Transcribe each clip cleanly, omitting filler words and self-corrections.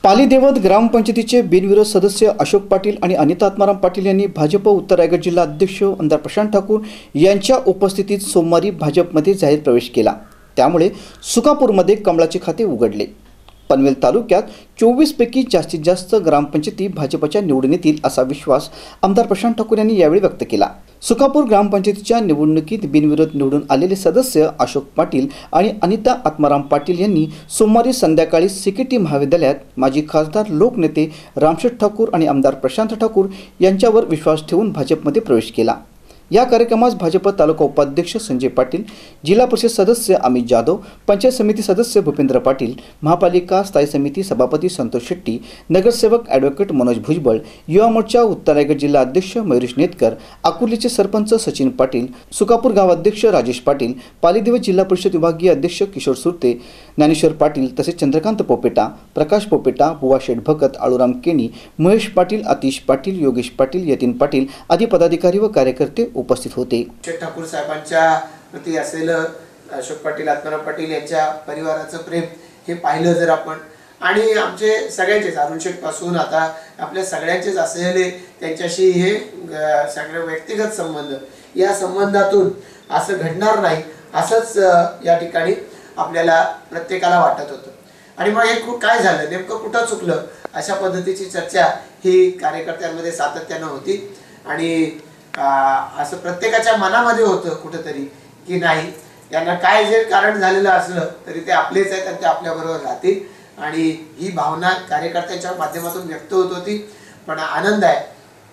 पालीदेवत ग्रामपंचायतीचे बिनविरोध सदस्य अशोक पाटील आणि अनिता आत्माराम पाटील यांनी भाजप उत्तर रायगड जिल्हा अध्यक्ष आमदार प्रशांत ठाकूर यांच्या उपस्थितीत सोमवारी भाजपमध्ये जाहीर प्रवेश केला। त्यामुळे सुकापूरमध्ये कमळाचे खाते उघडले। पनवेल तालुक्यात 24 पैकी जास्तीत जास्त ग्रामपंचायती भाजपच्या निवडून येतील असा विश्वास आमदार प्रशांत ठाकूर यांनी यावेळी व्यक्त केला। सुकापूर ग्रामपंचायतीच्या निवडणुकीत बिनविरोध निवडून आलेले सदस्य अशोक पाटील आणि अनिता आत्माराम पाटील यांनी सोमवारी संध्याकाळी सीकेटी महाविद्यालयात माजी खासदार लोकनेते रामशेठ ठाकूर आणि आमदार प्रशांत ठाकूर यांच्यावर विश्वास ठेवून भाजपमध्ये प्रवेश केला। या कार्यक्रमास भाजप तालुका उपाध्यक्ष संजय पाटील, जिल्हा परिषद सदस्य अमित जाधव, पंचायत समिती सदस्य भूपेंद्र पाटील, महापालिका स्थायी समिती सभापती संतोष शेट्टी, नगरसेवक ॲडव्होकेट मनोज भुजबळ, युवा मोर्चा उत्तर रायगड जिल्हा अध्यक्ष मयुरेश नेतकर, अकुर्लीचे सरपंच सचिन पाटील, सुकापूर गाव अध्यक्ष राजेश पाटील, पालीदेवत जिल्हा परिषद विभागीय अध्यक्ष किशोर सुरते, ज्ञानेश्वर पाटील तसेच चंद्रकांत पोपेटा, प्रकाश पोपेटा, बुवा शेठ भगत, आळूराम केणी, महेश पाटील, आतिश पाटील, योगेश पाटील, यतीन पाटील आदी पदाधिकारी व कार्यकर्ते उपस्थित होते। ठाकूर साहेबांच्या प्रति असलेलं अशोक पाटील, आत्माराम पाटील यांच्या परिवाराचं प्रेम हे पाहिलं जर आपण, आणि आमचे सगळ्यांचेच अरुण शेठ पासून आता आपल्या सगळ्यांचेच असलेले त्यांच्याशी हे सगळे व्यक्तिगत संबंध, या संबंधातून असं घडणार नाही असंच या ठिकाणी आपल्याला प्रत्येकाला वाटत होतं। आणि मग हे काय झालं, नेमकं कुठं चुकलं, अशा पद्धतीची चर्चा ही कार्यकर्त्यांमध्ये सातत्यानं होती। आणि असं प्रत्येकाच्या मनामध्ये होतं कुठंतरी की नाही, यांना काय जे कारण झालेलं असलं तरी ते आपलेच आहेत आणि ते आपल्याबरोबर राहतील, आणि ही भावना कार्यकर्त्यांच्या माध्यमातून व्यक्त होत होती। पण आनंद आहे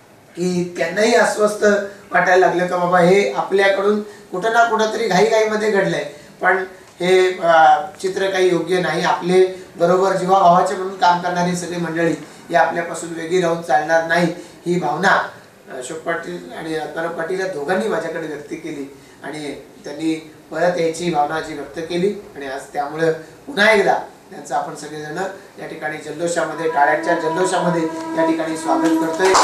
की त्यांनाही अस्वस्थ वाटायला लागलं की बाबा हे आपल्याकडून कुठं ना कुठं तरी घाईघाईमध्ये घडलंय, पण हे चित्र काही योग्य नाही। आपले बरोबर जीवाभावाचे म्हणून काम करणारी सगळी मंडळी ही आपल्यापासून वेगळी राहून चालणार नाही, ही भावना अशोक पाटील आणि आत्माराम पाटील या दोघांनी माझ्याकडे व्यक्त केली आणि त्यांनी परत याची भावना जी व्यक्त केली। आणि आज त्यामुळे पुन्हा एकदा त्यांचं आपण सगळेजण या ठिकाणी जल्लोषामध्ये, टाळ्यांच्या जल्लोषामध्ये या ठिकाणी स्वागत करतोय।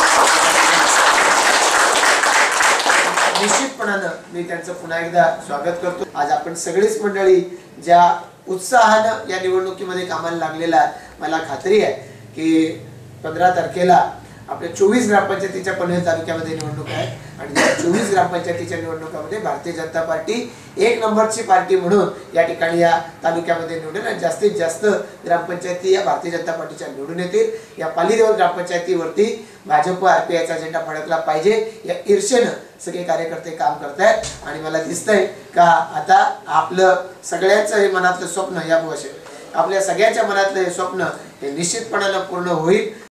निश्चितपणानं मी त्यांचं पुन्हा एकदा स्वागत करतो। आज आपण सगळीच मंडळी ज्या उत्साहानं या निवडणुकीमध्ये कामाला लागलेला, मला खात्री आहे की 15 तारखेला आपल्या 24 ग्रामपंचायतीच्या पनवेल तालुक्यामध्ये निवडणूक आहे, आणि त्या 24 ग्रामपंचायतीच्या निवडणुकामध्ये भारतीय जनता पार्टी 1 नंबरची पार्टी म्हणून या ठिकाणी या तालुक्यामध्ये निवडून, आणि जास्तीत जास्त ग्रामपंचायती या भारतीय जनता पार्टीच्या निवडून येतील। या पालीदेवत ग्रामपंचायतीवरती भाजप आरपीआयचा झेंडा फडकला पाहिजे या ईर्षेनं सगळे कार्यकर्ते काम करतायत, आणि मला दिसतंय का आता आपलं सगळ्यांचं हे मनातलं स्वप्न, या आपल्या सगळ्यांच्या मनातलं हे स्वप्न हे निश्चितपणानं पूर्ण होईल।